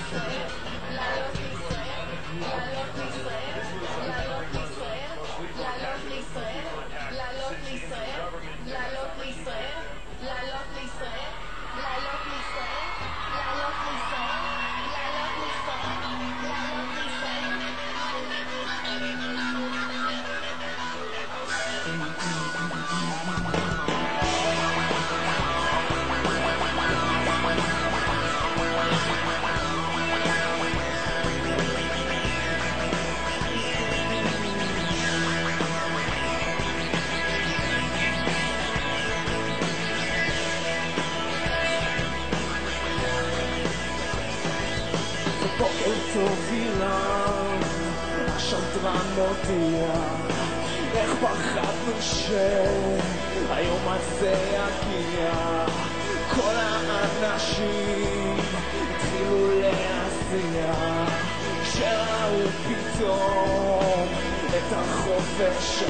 בוקר טוב אילן, השנטרן מודיע, איך פחדנו שהיום הזה יגיע. כל האנשים התחילו להזיע כשראו פתאום את החופש.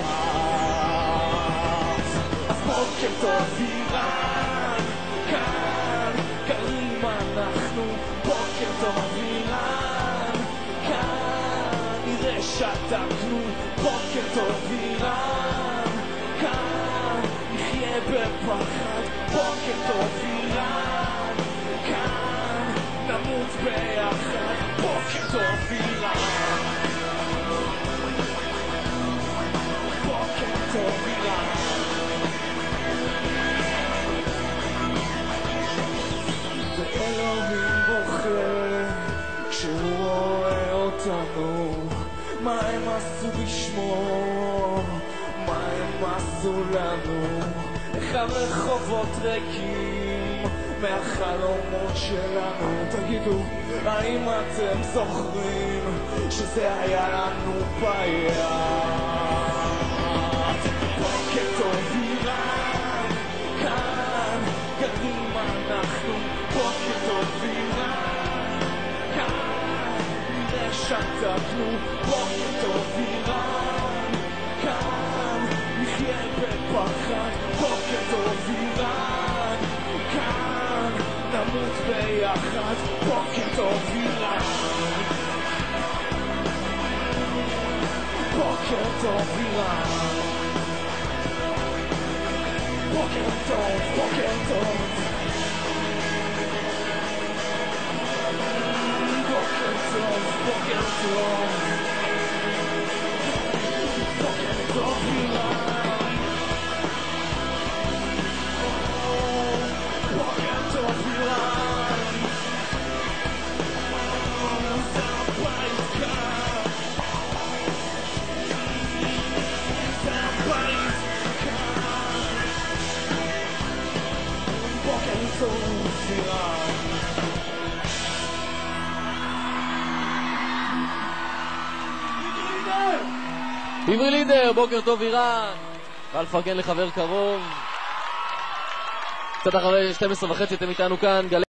אז בוקר טוב אילן, כאן גרים אנחנו. בוקר טוב אילן, כאן נראה שתקנו. בוקר טוב אילן, כאן נחיה בפחד. בוקר טוב אילן, כאן נמות ביחד. בוקר טוב אילן, בוקר טוב אילן. ואלוהים בוכה כשהוא רואה אותנו. מה הם עשו בשמו? מה הם עשו לנו? איך הרחובות ריקים מהחלומות שלנו? תגידו, האם אתם זוכרים שזה היה לנו ביד? בוקר טוב אילן, כאן גרים אנחנו. בוקר טוב אילן, כאן נראה שתקנו. בוקר טוב אילן, כאן נחיה בפחד. בוקר טוב אילן, כאן נמות ביחד. בוקר טוב אילן, בוקר טוב אילן, בוקר טוב, בוקר טוב. Bokeh tov, bokeh tov Ilan, bokeh tov Ilan, זה הבית כאן, זה הבית כאן. בוקר טוב Ilan. עברי לידר, בוקר טוב איראן. בא לפרגן לחבר קרוב. קצת אחרי 12:30 אתם איתנו כאן.